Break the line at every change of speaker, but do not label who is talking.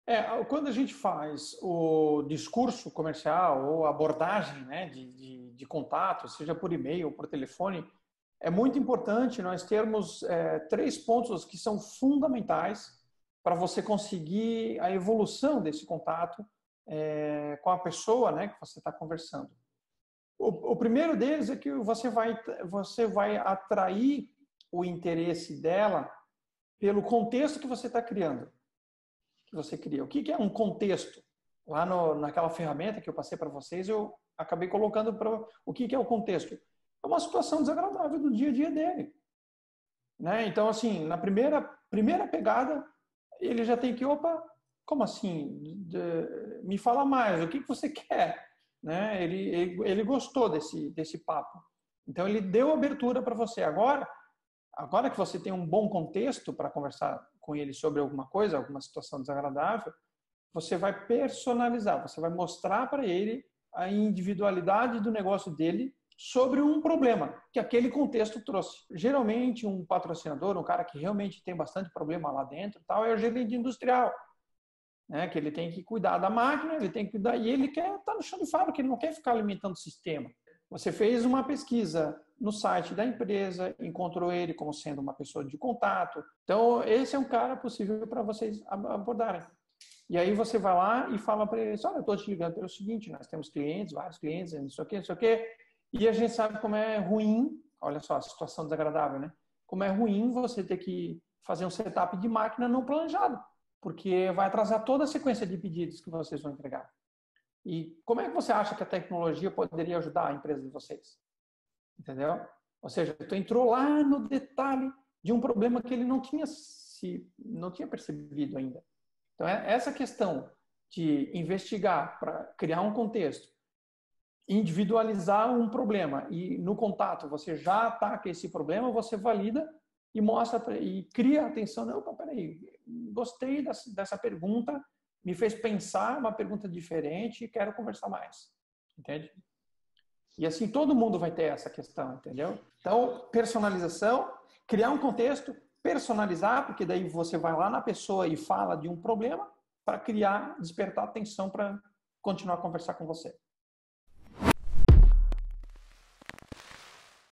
Quando a gente faz o discurso comercial ou abordagem, né, de contato, seja por e-mail ou por telefone, é muito importante nós termos três pontos que são fundamentais para você conseguir a evolução desse contato com a pessoa, né, que você está conversando. O primeiro deles é que você vai atrair o interesse dela pelo contexto que você está criando, que você cria. O que é um contexto? Lá naquela ferramenta que eu passei para vocês, eu acabei colocando para o que é o contexto. É uma situação desagradável do dia a dia dele, né? Então, assim, na primeira pegada, ele já tem que, opa, como assim? Me fala mais, o que você quer? Né? Ele gostou desse papo. Então, ele deu abertura para você. Agora que você tem um bom contexto para conversar com ele sobre alguma coisa, alguma situação desagradável, você vai personalizar, você vai mostrar para ele a individualidade do negócio dele sobre um problema que aquele contexto trouxe. Geralmente, um patrocinador, um cara que realmente tem bastante problema lá dentro, tal, é o gerente industrial, né? Que ele tem que cuidar da máquina, ele tem que cuidar, e ele quer estar no chão de fábrica, ele não quer ficar alimentando o sistema. Você fez uma pesquisa no site da empresa, encontrou ele como sendo uma pessoa de contato. Então, esse é um cara possível para vocês abordarem. E aí você vai lá e fala para eles, olha, eu estou te ligando pelo seguinte, nós temos clientes, vários clientes, não sei o quê, não sei o quê, e a gente sabe como é ruim, olha só, a situação desagradável, né? Como é ruim você ter que fazer um setup de máquina não planejado, porque vai atrasar toda a sequência de pedidos que vocês vão entregar. E como é que você acha que a tecnologia poderia ajudar a empresa de vocês? Entendeu? Ou seja, tu entrou lá no detalhe de um problema que ele não tinha percebido ainda. Então, essa questão de investigar para criar um contexto, individualizar um problema e no contato você já ataca esse problema, você valida e mostra e cria atenção. Não, peraí, gostei dessa pergunta, me fez pensar uma pergunta diferente e quero conversar mais. Entende? E assim todo mundo vai ter essa questão, entendeu? Então, personalização, criar um contexto, personalizar, porque daí você vai lá na pessoa e fala de um problema para despertar atenção para continuar a conversar com você.